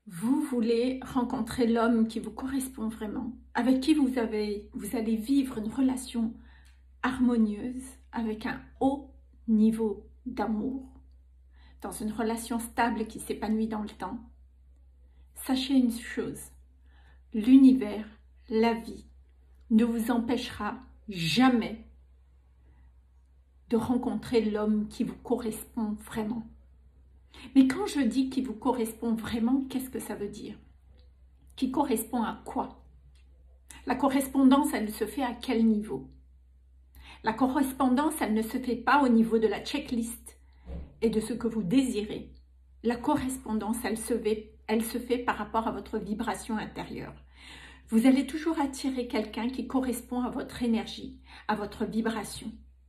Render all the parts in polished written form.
Vous voulez rencontrer l'homme qui vous correspond vraiment, avec qui vous allez vivre une relation harmonieuse, avec un haut niveau d'amour, dans une relation stable qui s'épanouit dans le temps. Sachez une chose, l'univers, la vie, ne vous empêchera jamais de rencontrer l'homme qui vous correspond vraiment. Mais quand je dis qui vous correspond vraiment, qu'est-ce que ça veut dire? Qui correspond à quoi? La correspondance, elle se fait à quel niveau? La correspondance, elle ne se fait pas au niveau de la checklist et de ce que vous désirez. La correspondance, elle se fait par rapport à votre vibration intérieure. Vous allez toujours attirer quelqu'un qui correspond à votre énergie, à votre vibration.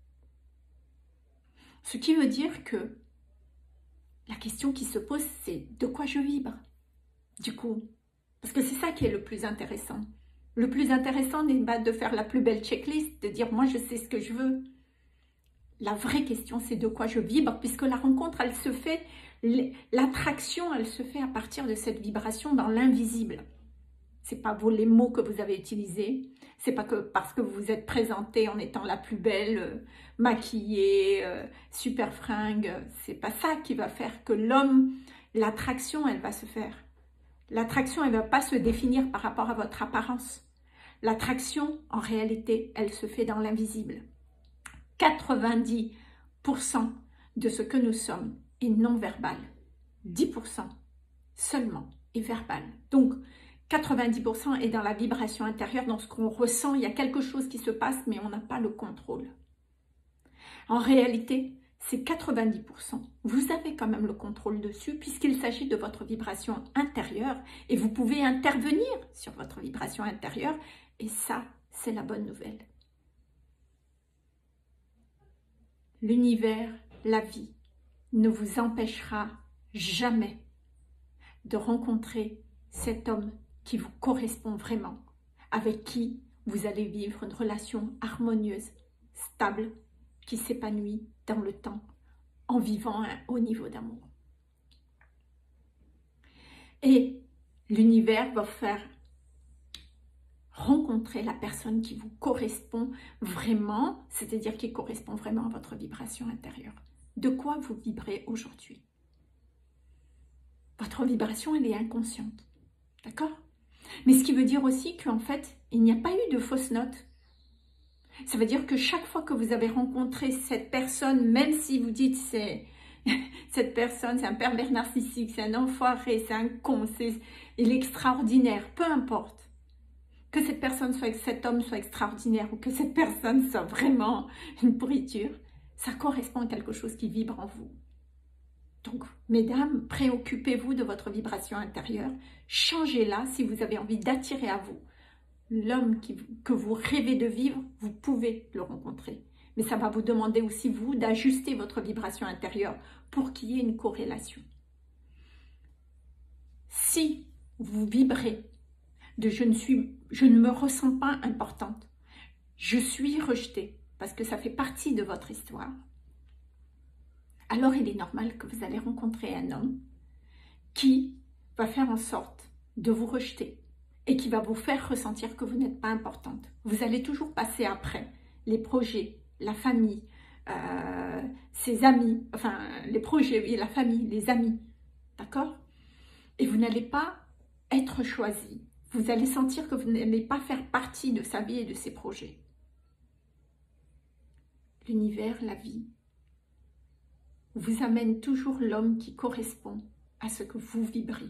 Ce qui veut dire que la question qui se pose, c'est de quoi je vibre? Du coup, parce que c'est ça qui est le plus intéressant. Le plus intéressant n'est pas de faire la plus belle checklist, de dire moi je sais ce que je veux. La vraie question, c'est de quoi je vibre, puisque la rencontre, elle se fait, l'attraction, elle se fait à partir de cette vibration dans l'invisible. C'est pas les mots que vous avez utilisés, c'est pas que parce que vous vous êtes présentée en étant la plus belle, maquillée, super fringue, c'est pas ça qui va faire que l'homme, l'attraction, elle va se faire. L'attraction, elle ne va pas se définir par rapport à votre apparence. L'attraction, en réalité, elle se fait dans l'invisible. 90% de ce que nous sommes est non-verbal. 10% seulement est verbal. Donc, 90% est dans la vibration intérieure, dans ce qu'on ressent. Il y a quelque chose qui se passe, mais on n'a pas le contrôle. En réalité, c'est 90%. Vous avez quand même le contrôle dessus, puisqu'il s'agit de votre vibration intérieure, et vous pouvez intervenir sur votre vibration intérieure, et ça, c'est la bonne nouvelle. L'univers, la vie, ne vous empêchera jamais de rencontrer cet homme qui vous correspond vraiment, avec qui vous allez vivre une relation harmonieuse, stable, qui s'épanouit dans le temps, en vivant un haut niveau d'amour. Et l'univers va faire rencontrer la personne qui vous correspond vraiment, c'est-à-dire qui correspond vraiment à votre vibration intérieure. De quoi vous vibrez aujourd'hui? Votre vibration, elle est inconsciente, d'accord? Mais ce qui veut dire aussi qu'en fait, il n'y a pas eu de fausse note. Ça veut dire que chaque fois que vous avez rencontré cette personne, même si vous dites c'est cette personne, c'est un pervers narcissique, c'est un enfoiré, c'est un con, il est extraordinaire, peu importe. Que cette personne cet homme soit extraordinaire ou que cette personne soit vraiment une pourriture, ça correspond à quelque chose qui vibre en vous. Donc, mesdames, préoccupez-vous de votre vibration intérieure, changez-la si vous avez envie d'attirer à vous l'homme que vous rêvez de vivre, vous pouvez le rencontrer. Mais ça va vous demander aussi, vous, d'ajuster votre vibration intérieure pour qu'il y ait une corrélation. Si vous vibrez de je ne me ressens pas importante, je suis rejetée, parce que ça fait partie de votre histoire, alors il est normal que vous allez rencontrer un homme qui va faire en sorte de vous rejeter et qui va vous faire ressentir que vous n'êtes pas importante. Vous allez toujours passer après les projets, la famille, ses amis, enfin les projets, oui, la famille, les amis, d'accord? Et vous n'allez pas être choisi. Vous allez sentir que vous n'allez pas faire partie de sa vie et de ses projets. L'univers, la vie, vous amène toujours l'homme qui correspond à ce que vous vibrez.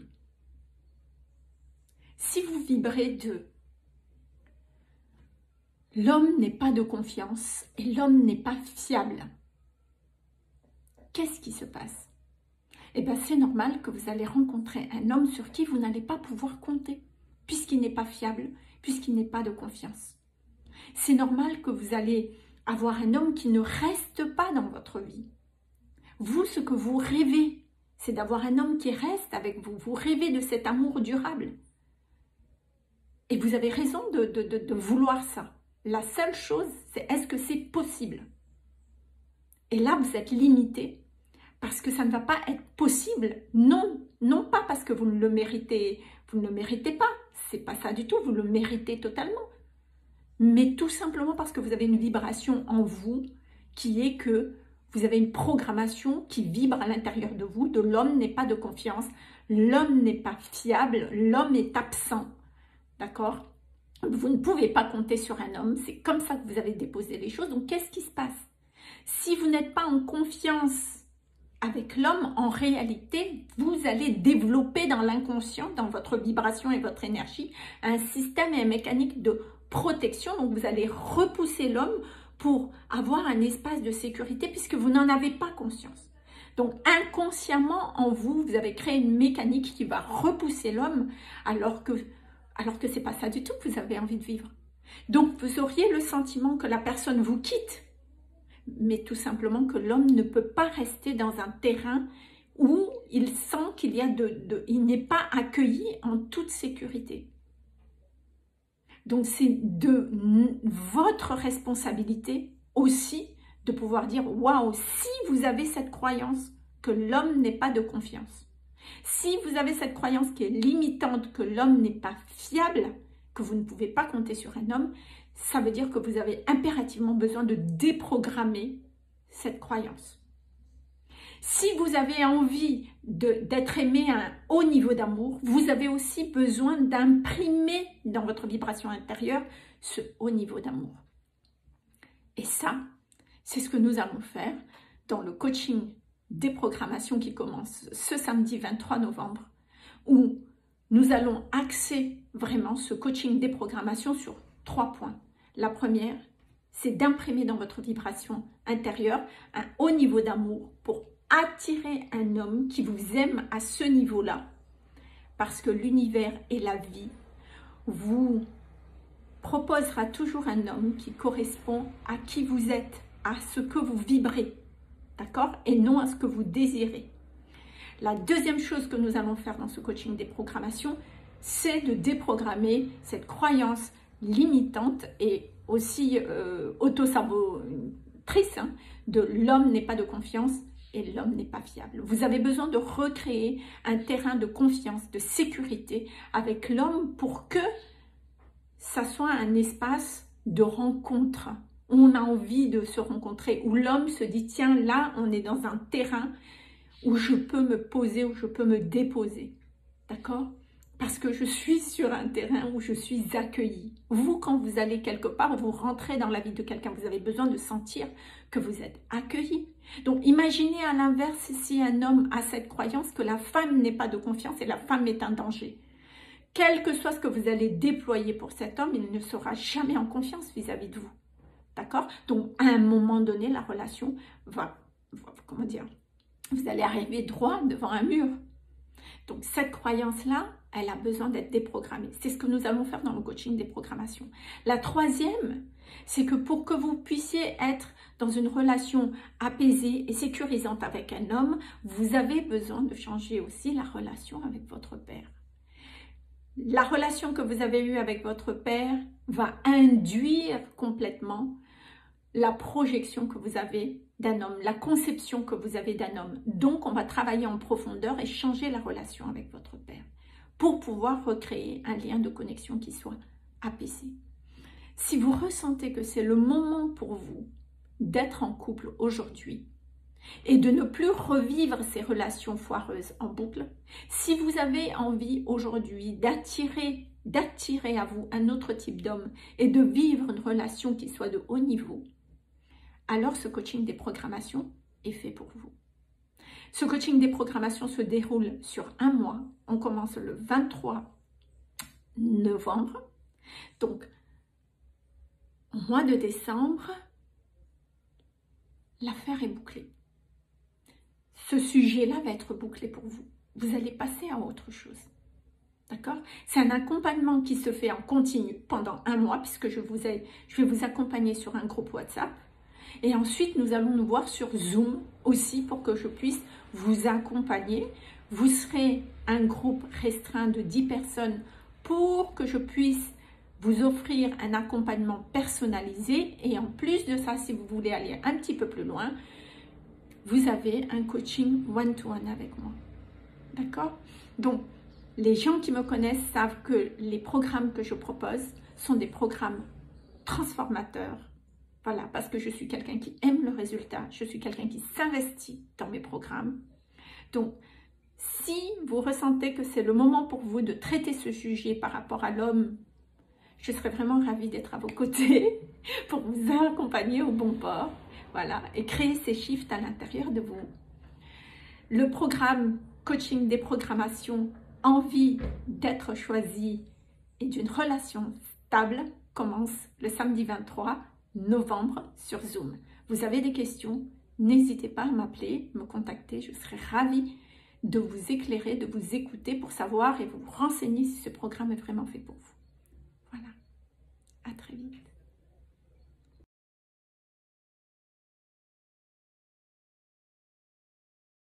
Si vous vibrez de l'homme n'est pas de confiance et l'homme n'est pas fiable, qu'est-ce qui se passe? Eh bien, c'est normal que vous allez rencontrer un homme sur qui vous n'allez pas pouvoir compter, puisqu'il n'est pas fiable, puisqu'il n'est pas de confiance. C'est normal que vous allez avoir un homme qui ne reste pas dans votre vie. Vous, ce que vous rêvez, c'est d'avoir un homme qui reste avec vous. Vous rêvez de cet amour durable. Et vous avez raison de vouloir ça. La seule chose, c'est est-ce que c'est possible? Et là, vous êtes limité parce que ça ne va pas être possible. Non, Non pas parce que vous ne le méritez pas, c'est pas ça du tout, vous le méritez totalement. Mais tout simplement parce que vous avez une vibration en vous qui est que vous avez une programmation qui vibre à l'intérieur de vous, de l'homme n'est pas de confiance, l'homme n'est pas fiable, l'homme est absent, d'accord? Vous ne pouvez pas compter sur un homme, c'est comme ça que vous avez déposé les choses. Donc qu'est-ce qui se passe? Si vous n'êtes pas en confiance avec l'homme, en réalité, vous allez développer dans l'inconscient, dans votre vibration et votre énergie, un système et une mécanique de protection. Donc vous allez repousser l'homme pour avoir un espace de sécurité puisque vous n'en avez pas conscience. Donc inconsciemment en vous, vous avez créé une mécanique qui va repousser l'homme alors que c'est pas ça du tout que vous avez envie de vivre. Donc vous auriez le sentiment que la personne vous quitte, mais tout simplement que l'homme ne peut pas rester dans un terrain où il sent qu'il y a il n'est pas accueilli en toute sécurité. Donc c'est de votre responsabilité aussi de pouvoir dire waouh, si vous avez cette croyance que l'homme n'est pas de confiance, si vous avez cette croyance qui est limitante, que l'homme n'est pas fiable, que vous ne pouvez pas compter sur un homme, ça veut dire que vous avez impérativement besoin de déprogrammer cette croyance. Si vous avez envie d'être aimé à un haut niveau d'amour, vous avez aussi besoin d'imprimer dans votre vibration intérieure ce haut niveau d'amour. Et ça, c'est ce que nous allons faire dans le coaching déprogrammation qui commence ce samedi 23 novembre, où nous allons axer vraiment ce coaching déprogrammation sur 3 points. La première, c'est d'imprimer dans votre vibration intérieure un haut niveau d'amour pour attirer un homme qui vous aime à ce niveau-là. Parce que l'univers et la vie vous proposera toujours un homme qui correspond à qui vous êtes, à ce que vous vibrez, d'accord? Et non à ce que vous désirez. La deuxième chose que nous allons faire dans ce coaching déprogrammation, c'est de déprogrammer cette croyance limitante et aussi auto-sabotrice de l'homme n'est pas de confiance et l'homme n'est pas fiable. Vous avez besoin de recréer un terrain de confiance, de sécurité avec l'homme pour que ça soit un espace de rencontre. On a envie de se rencontrer, où l'homme se dit tiens là on est dans un terrain où je peux me poser, où je peux me déposer, d'accord? Parce que je suis sur un terrain où je suis accueillie. Vous, quand vous allez quelque part, vous rentrez dans la vie de quelqu'un, vous avez besoin de sentir que vous êtes accueilli. Donc, imaginez à l'inverse si un homme a cette croyance que la femme n'est pas de confiance et la femme est un danger. Quel que soit ce que vous allez déployer pour cet homme, il ne sera jamais en confiance vis-à-vis de vous. D'accord? Donc, à un moment donné, la relation va, comment dire, vous allez arriver droit devant un mur. Donc, cette croyance-là, elle a besoin d'être déprogrammée. C'est ce que nous allons faire dans le coaching déprogrammation. La troisième, c'est que pour que vous puissiez être dans une relation apaisée et sécurisante avec un homme, vous avez besoin de changer aussi la relation avec votre père. La relation que vous avez eue avec votre père va induire complètement la projection que vous avez d'un homme, la conception que vous avez d'un homme. Donc, on va travailler en profondeur et changer la relation avec votre père pour pouvoir recréer un lien de connexion qui soit apaisé. Si vous ressentez que c'est le moment pour vous d'être en couple aujourd'hui et de ne plus revivre ces relations foireuses en boucle, si vous avez envie aujourd'hui d'attirer à vous un autre type d'homme et de vivre une relation qui soit de haut niveau, alors ce coaching déprogrammation est fait pour vous. Ce coaching déprogrammation se déroule sur un mois. On commence le 23 novembre. Donc, au mois de décembre, l'affaire est bouclée. Ce sujet-là va être bouclé pour vous. Vous allez passer à autre chose. D'accord? C'est un accompagnement qui se fait en continu pendant un mois, puisque je vais vous accompagner sur un groupe WhatsApp. Et ensuite, nous allons nous voir sur Zoom aussi pour que je puisse vous accompagner. Vous serez un groupe restreint de 10 personnes pour que je puisse vous offrir un accompagnement personnalisé. Et en plus de ça, si vous voulez aller un petit peu plus loin, vous avez un coaching one-to-one avec moi. D'accord? Donc, les gens qui me connaissent savent que les programmes que je propose sont des programmes transformateurs. Voilà, parce que je suis quelqu'un qui aime le résultat, je suis quelqu'un qui s'investit dans mes programmes. Donc, si vous ressentez que c'est le moment pour vous de traiter ce sujet par rapport à l'homme, je serais vraiment ravie d'être à vos côtés pour vous accompagner au bon port. Voilà, et créer ces shifts à l'intérieur de vous. Le programme coaching déprogrammation, envie d'être choisi et d'une relation stable commence le samedi 23 novembre sur Zoom. Vous avez des questions, n'hésitez pas à m'appeler, me contacter, je serai ravie de vous éclairer, de vous écouter pour savoir et vous renseigner si ce programme est vraiment fait pour vous. Voilà, à très vite.